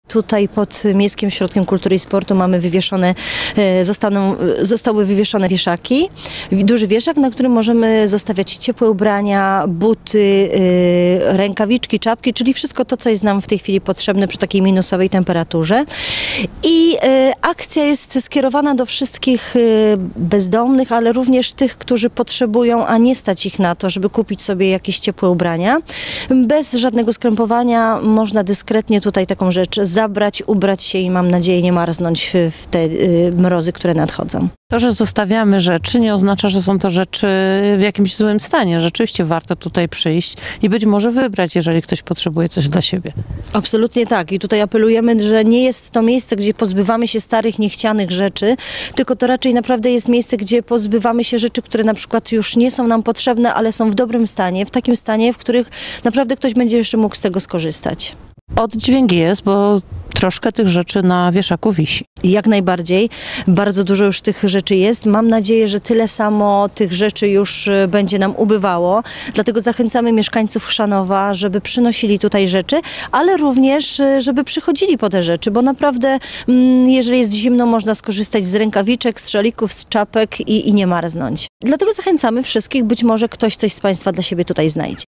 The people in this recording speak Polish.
Tutaj pod Miejskim Ośrodkiem Kultury i Sportu mamy wywieszone, zostały wywieszone wieszaki. Duży wieszak, na którym możemy zostawiać ciepłe ubrania, buty, rękawiczki, czapki, czyli wszystko to, co jest nam w tej chwili potrzebne przy takiej minusowej temperaturze. I akcja jest skierowana do wszystkich bezdomnych, ale również tych, którzy potrzebują, a nie stać ich na to, żeby kupić sobie jakieś ciepłe ubrania. Bez żadnego skrępowania można dyskretnie tutaj taką rzecz zabrać, ubrać się i mam nadzieję nie marznąć w te mrozy, które nadchodzą. To, że zostawiamy rzeczy, nie oznacza, że są to rzeczy w jakimś złym stanie. Rzeczywiście warto tutaj przyjść i być może wybrać, jeżeli ktoś potrzebuje coś dla siebie. Absolutnie tak. I tutaj apelujemy, że nie jest to miejsce, gdzie pozbywamy się starych, niechcianych rzeczy, tylko to raczej naprawdę jest miejsce, gdzie pozbywamy się rzeczy, które na przykład już nie są nam potrzebne, ale są w dobrym stanie, w takim stanie, w których naprawdę ktoś będzie jeszcze mógł z tego skorzystać. Oddźwięk jest, bo troszkę tych rzeczy na wieszaku wisi. Jak najbardziej. Bardzo dużo już tych rzeczy jest. Mam nadzieję, że tyle samo tych rzeczy już będzie nam ubywało. Dlatego zachęcamy mieszkańców Chrzanowa, żeby przynosili tutaj rzeczy, ale również, żeby przychodzili po te rzeczy, bo naprawdę, jeżeli jest zimno, można skorzystać z rękawiczek, z szalików, z czapek i nie marznąć. Dlatego zachęcamy wszystkich, być może ktoś coś z Państwa dla siebie tutaj znajdzie.